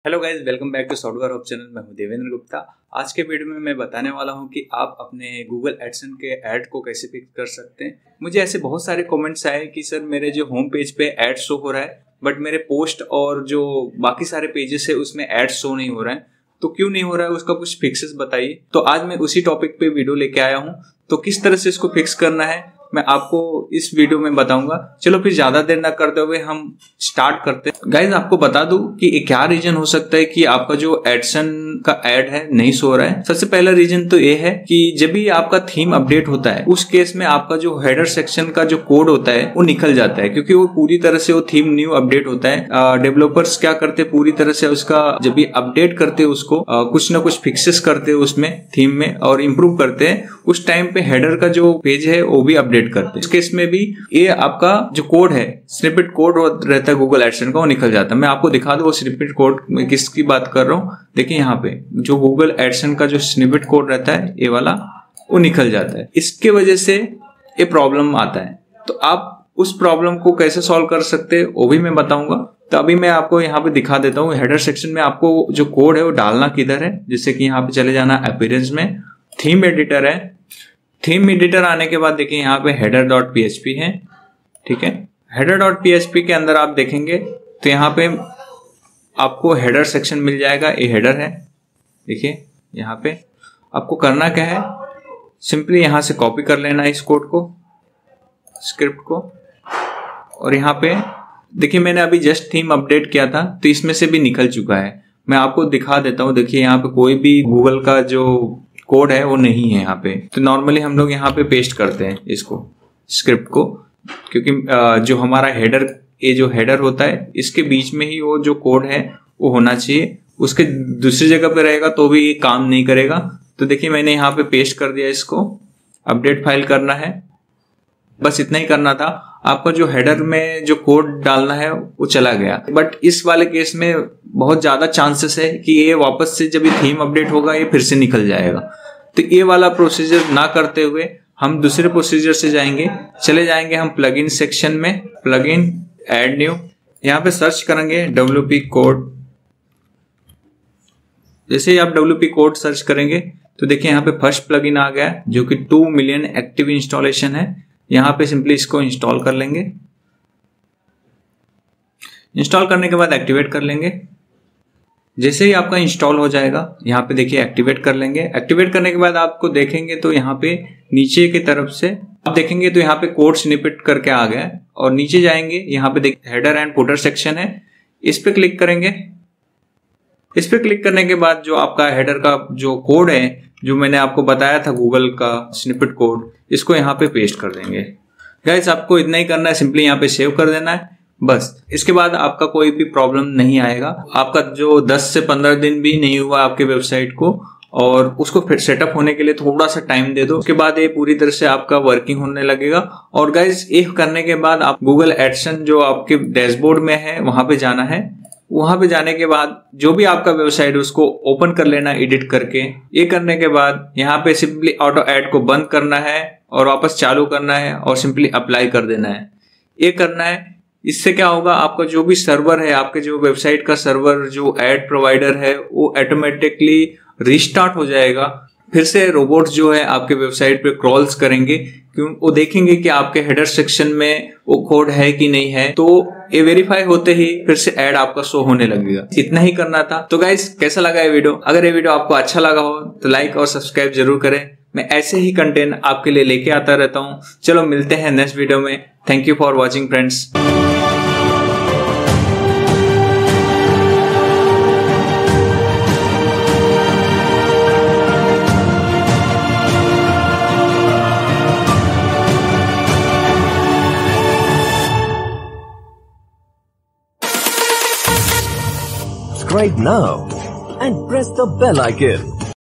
Hello guys, welcome back to software hub channel. मैं हूं देवेंद्र गुप्ता। आज के वीडियो में मैं बताने वाला हूं कि आप अपने गूगल एडसेंस के ऐड को कैसे फिक्स कर सकते हैं। मुझे ऐसे बहुत सारे कमेंट्स आए कि सर मेरे जो होम पेज पे ऐड शो हो रहा है बट मेरे पोस्ट और जो बाकी सारे पेजेस है उसमें ऐड शो नहीं हो रहा है, तो क्यों नहीं हो रहा है, उसका कुछ फिक्सेस बताइए। तो आज मैं उसी टॉपिक पे वीडियो लेके आया हूँ। तो किस तरह से इसको फिक्स करना है मैं आपको इस वीडियो में बताऊंगा। चलो फिर ज्यादा देर ना करते हुए हम स्टार्ट करते हैं। गाइज आपको बता दूं कि क्या रीजन हो सकता है कि आपका जो एडसेंस का ऐड है नहीं शो रहा है। सबसे पहला रीजन तो ये है कि जब भी आपका थीम अपडेट होता है उस केस में आपका जो हेडर सेक्शन का जो कोड होता है वो निकल जाता है, क्योंकि वो पूरी तरह से वो थीम न्यू अपडेट होता है। डेवलपर्स क्या करते हैं, पूरी तरह से उसका जब भी अपडेट करते हैं उसको कुछ ना कुछ फिक्सेस करते हैं उसमें थीम में और इम्प्रूव करते हैं। उस टाइम पे हेडर का जो पेज है वो भी अपडेट करते हैं। इस केस में भी ये आपका जो कोड है, स्निपेट कोड रहता है गूगल एडसेंस का, वो निकल जाता है। मैं आपको दिखा दूं वो स्निपेट कोड में किसकी बात कर रहा हूँ। देखिए यहाँ पे जो गूगल एडसेंस का जो स्निपेट कोड रहता है ये वाला, वो निकल जाता है। इसके वजह से ये प्रॉब्लम आता है। तो आप उस प्रॉब्लम को कैसे सॉल्व कर सकते हैं वो भी मैं बताऊंगा। तो अभी मैं आपको यहाँ पे दिखा देता हूँ। हेडर सेक्शन में आपको जो कोड है वो डालना किधर है, जैसे कि यहाँ पे चले जाना अपीयरेंस में, थीम एडिटर है। थीम एडिटर आने के बाद देखिए यहाँ पे header.php है, ठीक है। header.php के अंदर आप देखेंगे तो यहाँ पे आपको हेडर सेक्शन मिल जाएगा। ये हेडर है, देखिए यहाँ पे आपको करना क्या है, सिंपली यहाँ से कॉपी कर लेना है इस कोड को, स्क्रिप्ट को, और यहाँ पे देखिए मैंने अभी जस्ट थीम अपडेट किया था तो इसमें से भी निकल चुका है। मैं आपको दिखा देता हूँ। देखिए यहाँ पे कोई भी गूगल का जो कोड है वो नहीं है यहाँ पे। तो नॉर्मली हम लोग यहाँ पे पेस्ट करते हैं इसको, स्क्रिप्ट को, क्योंकि जो हमारा हेडर, ये जो हेडर होता है इसके बीच में ही वो जो कोड है वो होना चाहिए। उसके दूसरी जगह पे रहेगा तो भी ये काम नहीं करेगा। तो देखिए मैंने यहाँ पे पेस्ट कर दिया इसको। अपडेट फाइल करना है, बस इतना ही करना था। आपका जो हेडर में जो कोड डालना है वो चला गया। बट इस वाले केस में बहुत ज्यादा चांसेस है कि ये वापस से जब ये थीम अपडेट होगा ये फिर से निकल जाएगा। तो ये वाला प्रोसीजर ना करते हुए हम दूसरे प्रोसीजर से जाएंगे। चले जाएंगे हम प्लगइन सेक्शन में, प्लगइन ऐड न्यू, यहाँ पे सर्च करेंगे WP कोड। जैसे ही आप WP कोड सर्च करेंगे तो देखिए यहाँ पे फर्स्ट प्लगइन आ गया जो कि 2 मिलियन एक्टिव इंस्टॉलेशन है। यहाँ पे सिंपली इसको इंस्टॉल कर लेंगे। इंस्टॉल करने के बाद एक्टिवेट कर लेंगे। जैसे ही आपका इंस्टॉल हो जाएगा यहाँ पे देखिए एक्टिवेट कर लेंगे। एक्टिवेट करने के बाद आपको देखेंगे तो यहाँ पे नीचे की तरफ से आप देखेंगे तो यहाँ पे कोड स्निपेट करके आ गया है। और नीचे जाएंगे, यहाँ पे देखिए हेडर एंड फुटर सेक्शन है, इस पे क्लिक करेंगे। इस पे क्लिक करने के बाद जो आपका हेडर का जो कोड है जो मैंने आपको बताया था गूगल का स्निपेट कोड, इसको यहाँ पे पेस्ट कर देंगे। गाइस आपको इतना ही करना है, सिंपली यहाँ पे सेव कर देना है बस। इसके बाद आपका कोई भी प्रॉब्लम नहीं आएगा। आपका जो 10 से 15 दिन भी नहीं हुआ आपके वेबसाइट को, और उसको फिर सेटअप होने के लिए थोड़ा सा टाइम दे दो, उसके बाद ये पूरी तरह से आपका वर्किंग होने लगेगा। और गाइस ये करने के बाद आप गूगल एडसेंस जो आपके डैशबोर्ड में है वहां पे जाना है। वहां पे जाने के बाद जो भी आपका वेबसाइट है उसको ओपन कर लेना एडिट करके। ये करने के बाद यहाँ पे सिंपली ऑटो ऐड को बंद करना है और वापस चालू करना है और सिंपली अप्लाई कर देना है। ये करना है। इससे क्या होगा, आपका जो भी सर्वर है, आपके जो वेबसाइट का सर्वर जो एड प्रोवाइडर है वो ऑटोमेटिकली रिस्टार्ट हो जाएगा। फिर से रोबोट्स जो है आपके वेबसाइट पे क्रॉल्स करेंगे, क्यों वो देखेंगे कि आपके हेडर सेक्शन में वो कोड है कि नहीं है। तो ये वेरीफाई होते ही फिर से ऐड आपका शो होने लगेगा। इतना ही करना था। तो गाइस कैसा लगा ये वीडियो? अगर ये वीडियो आपको अच्छा लगा हो तो लाइक और सब्सक्राइब जरूर करें। मैं ऐसे ही कंटेंट आपके लिए लेके आता रहता हूँ। चलो मिलते हैं नेक्स्ट वीडियो में। Thank you for watching friends. Subscribe now and press the bell icon.